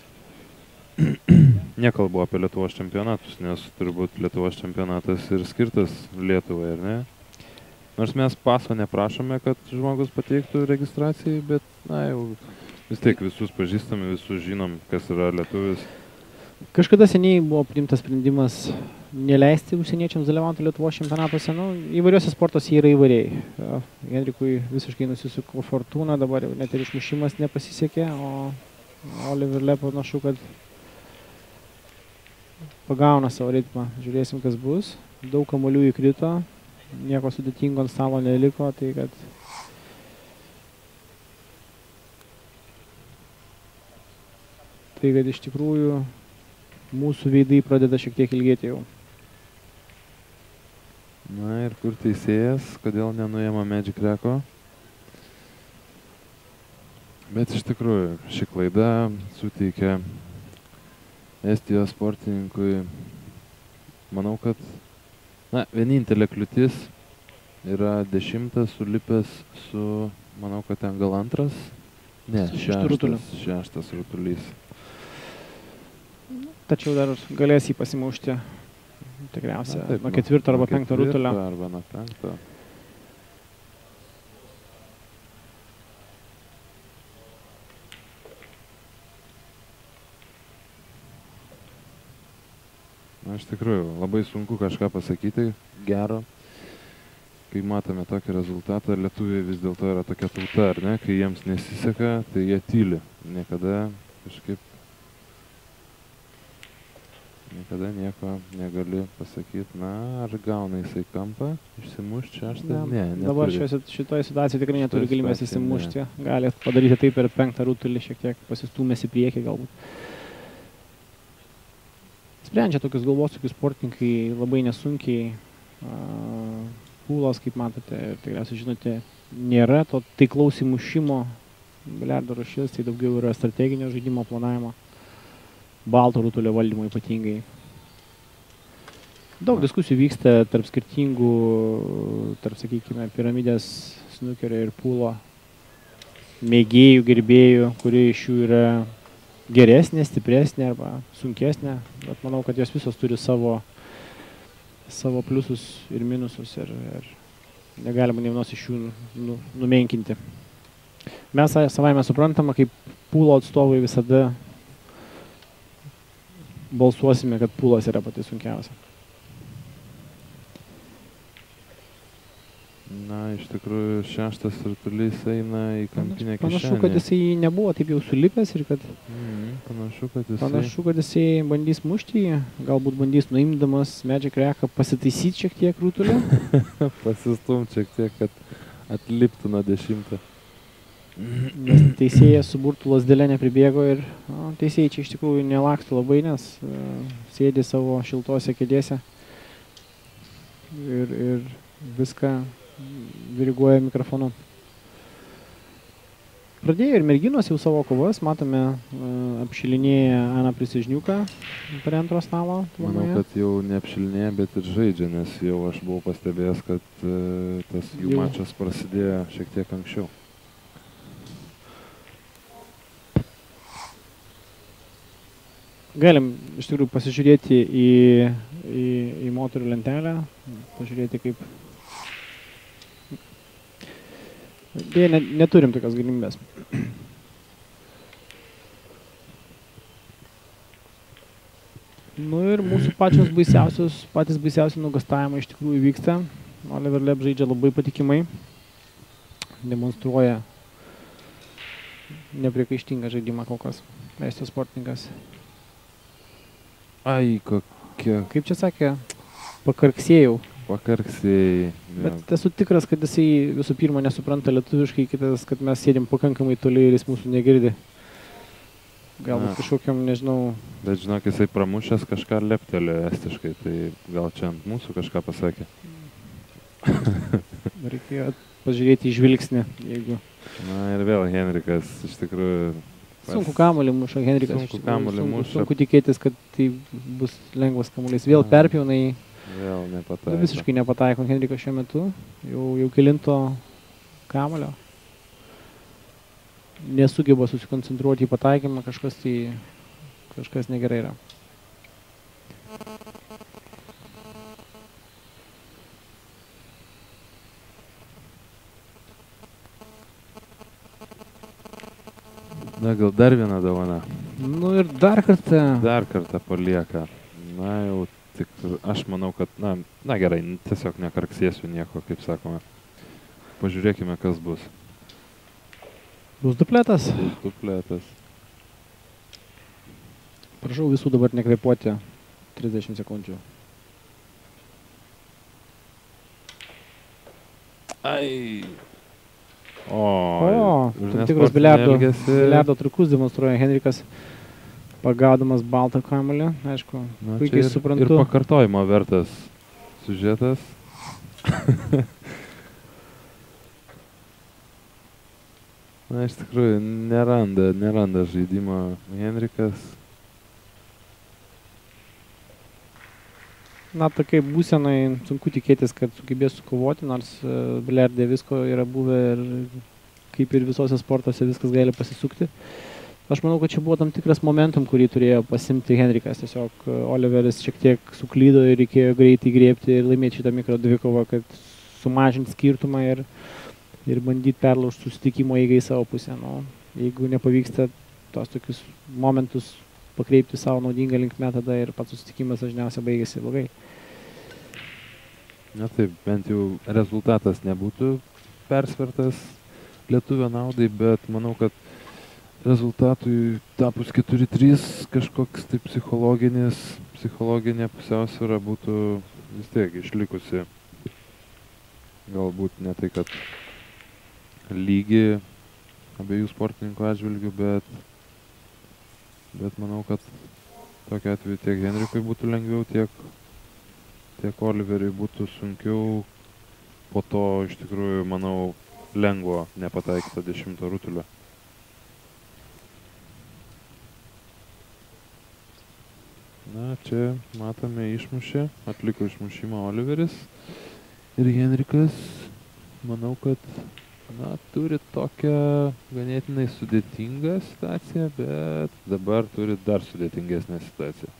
Nekalbu apie Lietuvos čempionatus, nes turbūt Lietuvos čempionatas ir skirtas Lietuvai, ar ne? Nors mes paso neprašome, kad žmogus pateiktų registracijai, bet, na, jau vis tiek visus pažįstame, visus žinom, kas yra lietuvis. Kažkada seniai buvo priimtas sprendimas neleisti užsieniečiams dalyvauti Lietuvos čempionatuose. Nu, įvairiuose sportuose yra įvairiai. Henrikui visiškai nusisuko fortūna, dabar jau net ir išmušimas nepasisekė, o Oliver Le panašu, kad pagauna savo ritmą. Žiūrėsim, kas bus. Daug kamuolių įkrito, nieko sudėtingo ant stalo neliko, tai kad iš tikrųjų mūsų veidai pradeda šiek tiek ilgėti jau. Na ir kur teisėjas, kodėl nenuėma Magic Reko? Bet iš tikrųjų, ši klaida suteikia Estijos sportininkui, manau, kad vienintelė kliūtis yra 10 sulipęs su, manau, kad ten gal 2, ne, 6 rutulys. Tačiau dar galės jį pasimušti tikriausia nuo 4 arba 5 rutulio. Arba nuo 5. Na, iš tikrųjų, labai sunku kažką pasakyti gero, kai matome tokį rezultatą. Lietuviai vis dėlto yra tokia tauta, ar ne? Kai jiems nesiseka, tai jie tyli. Niekada nieko negali pasakyti. Na, ar gauna jisai kampą, išsimušti 6? Ne, neturi. Dabar šitoje situacijoje tikrai neturi galimės įsimušti. Gali padaryti taip per 5 rutulį, šiek tiek pasistūmės į priekį galbūt. Sprendžia tokius galvosūkius sportininkai labai nesunkiai. Pūlas, kaip matote, ir tikriausiai žinote, nėra to taiklaus įmušimo. Biliardo rūšis, tai daugiau yra strateginio žaidimo planavimo. Balto rutulio valdymo ypatingai. Daug diskusijų vyksta tarp skirtingų, sakykime, piramidės, snukerio ir pūlo mėgėjų, gerbėjų, kurie iš jų yra geresnė, stipresnė arba sunkesnė. Bet manau, kad jos visos turi savo pliusus ir minusus ir negalima nei vienos iš jų numenkinti. Mes savaime suprantama, kaip pūlo atstovai visada balsuosime, kad pūlas yra pati sunkiausia. Na, iš tikrųjų, 6 rutulys eina į kampinę kišenę. Panašu, kad jisai nebuvo taip jau sulipęs ir kad Panašu, kad jisai bandys mušti jį, galbūt bandys nuimdamas Magic Reką pasitaisyti šiek tiek rutulį. Pasistumt šiek tiek, kad atliptų nuo 10. Nes teisėjas su burtų lasdelė nepribėgo ir teisėjai čia iš tikrųjų nelaktų labai, nes sėdi savo šiltose kėdėse ir viską diriguoja mikrofonu. Pradėjo ir merginos jau savo kovas, matome apšilinėję Aną Prisižniuką prie antro stalo. Manau, kad jau neapšilinėja, bet ir žaidžia, nes jau aš buvau pastebėjęs, kad tas jų mačas prasidėjo šiek tiek anksčiau. Galim iš tikrųjų pasižiūrėti į moterų lentelę, pažiūrėti kaip... Dėja, neturim tokios galimybės. Nu ir mūsų patys baisiausi nuogąstavimai iš tikrųjų vyksta. Oliver Le žaidžia labai patikimai, demonstruoja nepriekaištingą žaidimą kol kas. Estijos sportininkas. Ai, kokia... Kaip čia sakė, pakarksėjau. Pakarksėjai. Bet esu tikras, kad jisai visų pirma nesupranta lietuviškai, kitas, kad mes sėdim pakankamai toli ir jis mūsų negirdi. Galbūt kažkokiam, nežinau... Bet žinok, jisai pramušęs kažką leptelė estiškai, tai gal čia ant mūsų kažką pasakė. Reikėjo pažiūrėti į žvilgsnį, jeigu... Na ir vėl Henrikas, iš tikrųjų... Sunku kamuolį muša Henrikas. Sunku kamuolį muša. Sunku tikėtis, kad tai bus lengvas kamuolys. Vėl perpjauna į... Vėl nepataiko. Visiškai nepataiko Henrikas šiuo metu. Jau kelinto kamuolio. Nesugeba susikoncentruoti į pataikymą, kažkas negerai yra. Na, gal dar viena dovana. Nu ir dar kartą. Dar kartą palieka. Na, jau tik, aš manau, kad, na gerai, tiesiog nekarksėsiu nieko, kaip sakoma. Pažiūrėkime, kas bus. Bus dupletas. Bus dupletas. Prašau visų dabar nekvėpuoti 30 sekundžių. Ai. Tam tikros biliardo triukus demonstruoja Henrikas, pagaudamas baltą kamuolį, aišku, puikiai suprantu. Ir pakartojimo vertas siužetas. Na, iš tikrųjų, neranda žaidimo Henrikas. Na, tokiai būsenai sunku tikėtis, kad sugebės sukovoti, nors biliardė visko yra buvę ir kaip ir visose sportuose viskas gali pasisukti. Aš manau, kad čia buvo tam tikras momentum, kurį turėjo pasimti Henrikas. Tiesiog Oliveris šiek tiek suklydo ir reikėjo greitai griebti ir laimėti šitą mikrodvikovą, kad sumažinti skirtumą ir bandyti perlaužti susitikimo eigai į savo pusę. Nu, jeigu nepavyksta tos tokius momentus pakreipti savo naudingą linkmę, tada ir pats susitikimas dažniausiai baigėsi blogai. Na taip, bent jau rezultatas nebūtų persvertas lietuvio naudai, bet manau, kad rezultatui tapus 4-3 kažkoks tai psichologinė pusiausvyra būtų vis tiek išlikusi. Galbūt ne tai, kad lygi abiejų sportininkų atžvilgių, bet manau, kad tokiu atveju tiek Henrikui būtų lengviau, tiek Oliveriui būtų sunkiau. Po to, iš tikrųjų, manau, lengvo nepataikyto 10 rutulio. Na, čia matome išmušę, atliko išmušimą Oliveris. Ir Henrikas, manau, kad turi tokią ganėtinai sudėtingą situaciją, bet dabar turi dar sudėtingesnę situaciją.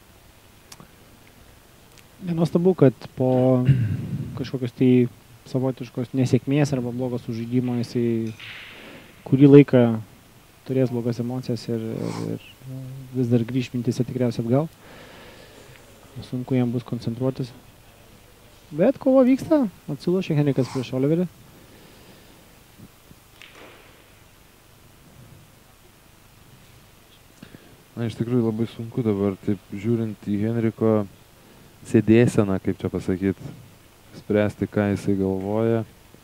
Nenuostabu, kad po kažkokios tai savotiškos nesėkmės arba blogos sužaidimo jisai kurį laiką turės blogas emocijas ir vis dar grįš mintise tikriausiai atgal. Sunku jam bus koncentruotis. Bet kova vyksta, atsilošė Henrikas prieš Oliverį. Na, iš tikrųjų labai sunku dabar, taip žiūrint į Henriko sėdėseną, kaip čia pasakyti, spręsti, ką jisai galvoja.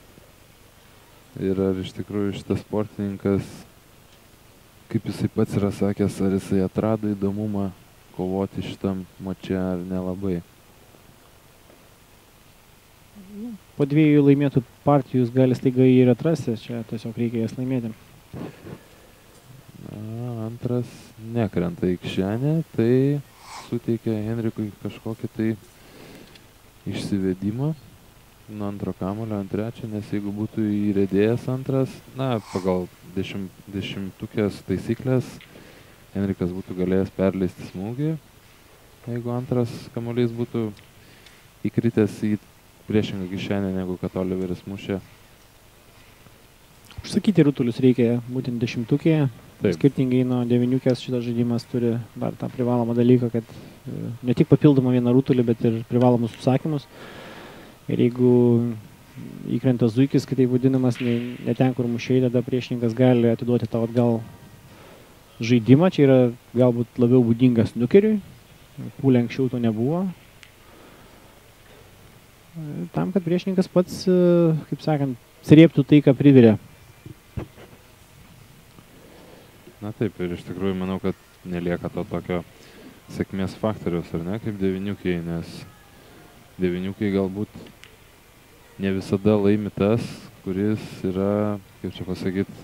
Ir ar iš tikrųjų šitas sportininkas, kaip jisai pats yra sakęs, ar jisai atrado įdomumą kovoti šitam mače ar nelabai. Po 2 laimėtų partijų jis gali staiga ir atrasti, čia tiesiog reikia jas laimėti. Na, antras nekrenta į kišenę, tai suteikia Henrikui kažkokį tai išsivedimą nuo antro kamuolio ant trečio, nes jeigu būtų įrėdėjęs antras, na, pagal dešimtukės taisyklės, Henrikas būtų galėjęs perleisti smūgį, jeigu antras kamuolys būtų įkritęs į priešingą kišenę, negu kad Oliveris mušė. Užsakyti rutulius reikia būtent 10-tukėje. Skirtingai nuo 9-ukės šitas žaidimas turi dar tą privalomą dalyką, kad ne tik papildomą vieną rutulį, bet ir privalomus užsakymus. Ir jeigu įkrenta zuikis, kitaip vadinamas, ne ten, kur mušiai, tada priešininkas gali atiduoti tau atgal žaidimą. Čia yra galbūt labiau būdingas snukeriui. Pūlė anksčiau to nebuvo. Tam, kad priešininkas pats, kaip sakant, srėptų tai, ką privirė. Na taip, ir iš tikrųjų manau, kad nelieka to tokio sėkmės faktoriaus, ar ne, kaip 9-ukiai, nes 9-ukiai galbūt ne visada laimi tas, kuris yra, kaip čia pasakyti,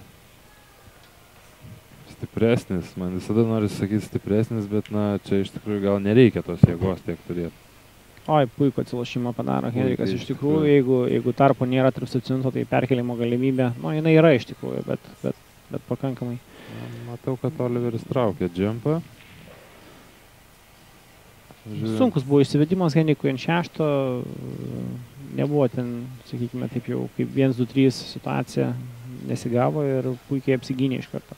stipresnis. Man visada nori sakyti stipresnis, bet na, čia iš tikrųjų gal nereikia tos jėgos tiek turėti. Oi, puikų atsilošimą padaro Henrikas iš tikrųjų, jeigu tarpo nėra tarp septinto, tai perkelimo galimybė, nu, jinai yra iš tikrųjų, bet pakankamai. Matau, kad Oliveris traukia džempą. Sunkus buvo išsivedimas Henrikui ant šešto, nebuvo ten, sakykime, taip jau kaip 1-2-3 situacija nesigavo ir puikiai apsigynė iš karto.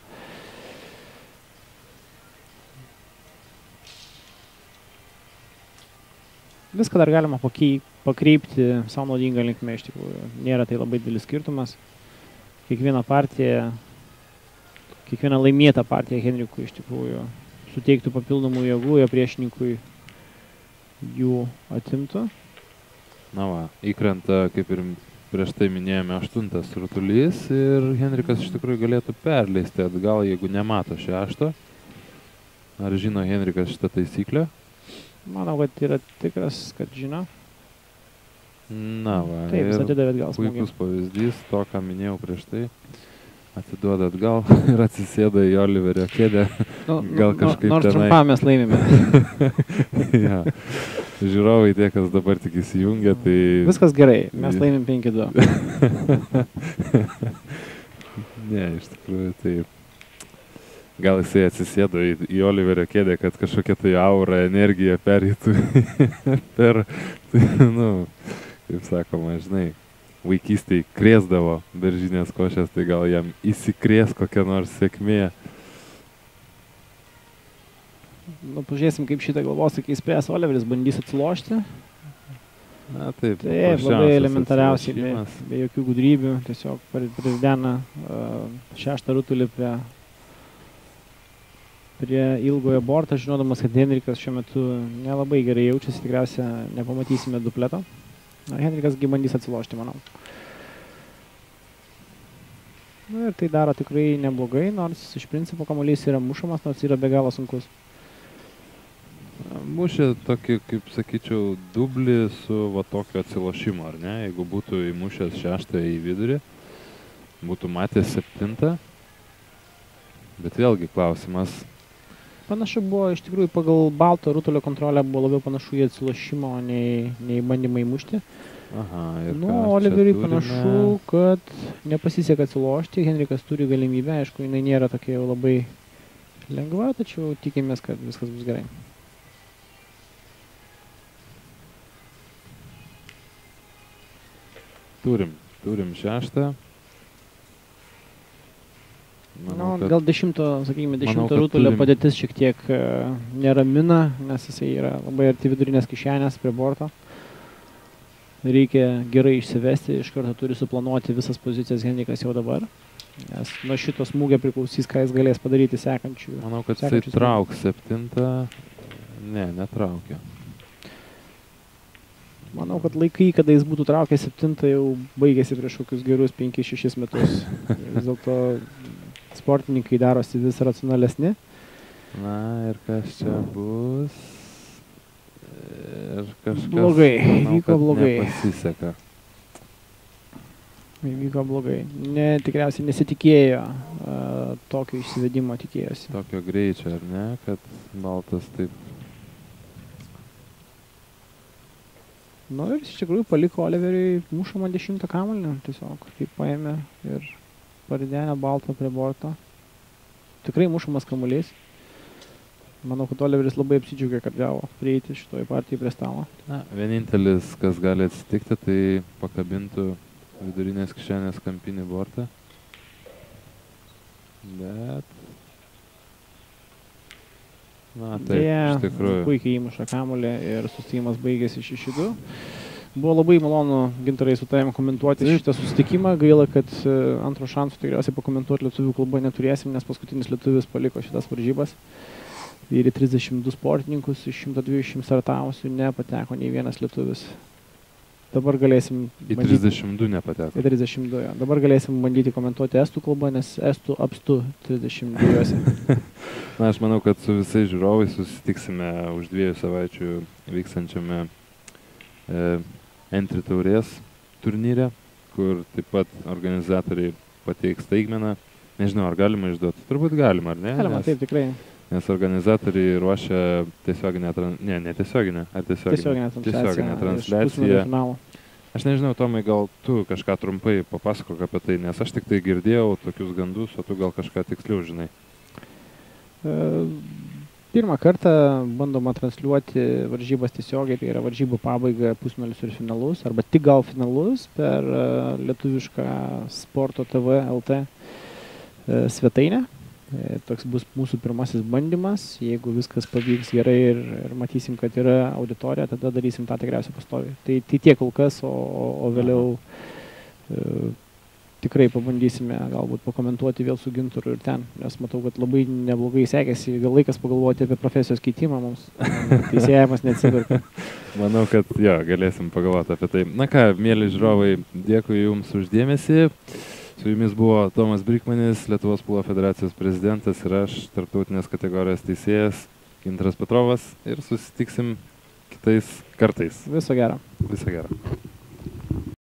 Viską dar galima pakreipti savo naudingą linkme, iš tikrųjų. Nėra tai labai didelis skirtumas. Kiekviena partija, kiekviena laimėta partija Henrikui iš tikrųjų suteiktų papildomų jėgų, jo priešininkui jų atimtų. Na va, įkrenta, kaip ir prieš tai minėjome, 8 rutulys ir Henrikas iš tikrųjų galėtų perleisti atgal, jeigu nemato 6. Ar žino Henrikas šitą taisyklę? Manau, kad yra tikras, kad žino. Na va, taip, jis atidavė atgal smūgį. Puikus pavyzdys to, ką minėjau prieš tai. Atiduoda atgal ir atsisėda į Oliverio kėdę. Gal kažkaip nors tenai. trumpam mes laimime. Ja. Žiūrovai tie, kas dabar tik įsijungia, tai... Viskas gerai, mes laimim 5-2. Ne, iš tikrųjų, taip. Gal jisai atsisėdo į Oliverio kėdę, kad kažkokia tai aura, energija pereitų per, nu, kaip sakoma, žinai, vaikystėj krėsdavo beržinės košės, tai gal jam įsikrės kokia nors sėkmė. Nu, pažiūrėsim, kaip šitą galvosūkį spręs Oliveris, bandys atsilošti. Na taip, taip, labai elementariausiai, be jokių gudrybių, tiesiog pridena 6 rutulį prie ilgojo borto, žinodamas, kad Henrikas šiuo metu nelabai gerai jaučiasi, tikriausia nepamatysime dupleto. Henrikas bandys atsilošti, manau. Na ir tai daro tikrai neblogai, nors iš principo kamuolys yra mušamas, nors yra be galo sunkus. Mušė tokį, kaip sakyčiau, dublį su va tokio atsilošimo, ar ne? Jeigu būtų įmušęs 6 į vidurį, būtų matęs 7. Bet vėlgi klausimas. Panašu buvo, iš tikrųjų, pagal balto rutulio kontrolę buvo labiau panašu į atsilošimą, nei bandymą įmušti. Aha, ir nu, Oliveriui panašu, kad nepasiseka atsilošti, Henrikas turi galimybę, aišku, jinai nėra tokia jau labai lengva, tačiau tikimės, kad viskas bus gerai. Turim 6. Manau, gal 10 rutulio padėtis šiek tiek neramina, nes jisai yra labai arti vidurinės kišenės prie borto. Reikia gerai išsivesti, iš karto turi suplanuoti visas pozicijas Henrikas jau dabar. Nes nuo šito smūgio priklausys, ką jis galės padaryti sekančių. Manau, kad jisai trauks 7. Ne, netraukia. Manau, kad laikai, kada jis būtų traukęs 7, jau baigėsi prieš kokius gerus 5-6 metus. Vis dėlto sportininkai darosi vis racionalesni. Na ir kas čia bus? Ir kažkas, blogai, manau, vyko blogai. Nepasiseka. Vyko blogai. Tikriausiai nesitikėjo tokio išsivedimo, tikėjosi. Tokio greičio, ar ne? Kad baltas taip... Nu ir iš tikrųjų paliko Oliveriui mušamą 10 kamuolį. Tiesiog taip paėmė ir paridenė baltą prie borto. Tikrai mušamas kamuolys. Manau, kad Oliveris labai apsidžiaugė, kad gavo prieiti šitoj partijai prie stalo. Na, vienintelis, kas gali atsitikti, tai pakabintų vidurinės kišenės kampinį bortą. Bet... Na, taip, iš tikrųjų. Puikiai įmuša kamuolį ir sustikimas baigėsi 6-2. Buvo labai malonu, Gintarai, su tavim komentuoti šitą susitikimą. Gaila, kad antro šansų tikriausiai pakomentuoti lietuvių kalbą neturėsim, nes paskutinis lietuvis paliko šitas varžybas. Ir į 32 sportininkus iš 120 startavusių nepateko nei vienas lietuvis. Dabar galėsim... Į 32 nepateko. Į 32, ja. Dabar galėsim bandyti komentuoti estų kalbą, nes estų apstu 32. Na, aš manau, kad su visais žiūrovais susitiksime už 2 savaičių vykstančiame Entry taurės turnyre, kur taip pat organizatoriai pateiks staigmeną. Nežinau, ar galima išduoti? Turbūt galima, ar ne? Galima, taip, tikrai. Nes organizatoriai ruošia tiesioginę transliaciją. Aš nežinau, Tomai, gal tu kažką trumpai papasakok apie tai, nes aš tik tai girdėjau tokius gandus, o tu gal kažką tiksliau žinai. Pirmą kartą bandoma transliuoti varžybas tiesiogiai, tai yra varžybų pabaiga, pusfinalius ir finalus, arba tik gal finalus per lietuvišką Sporto TV LT svetainę. Toks bus mūsų pirmasis bandymas. Jeigu viskas pavyks gerai ir matysim, kad yra auditorija, tada darysim tą tikriausiai pastoviai. Tai tiek kol kas, o vėliau tikrai pabandysime galbūt pakomentuoti vėl su Gintaru ir ten, nes matau, kad labai neblogai sekėsi. Gal laikas pagalvoti apie profesijos keitimą mums. Teisėjimas neatsiperka. Manau, kad jo, galėsim pagalvoti apie tai. Na ką, mėly žiūrovai, dėkui Jums už dėmesį. Su Jumis buvo Tomas Brikmanis, Lietuvos polo federacijos prezidentas ir aš, tarptautinės kategorijos teisėjas Gintaras Petrovas, ir susitiksim kitais kartais. Viso gero. Viso gero.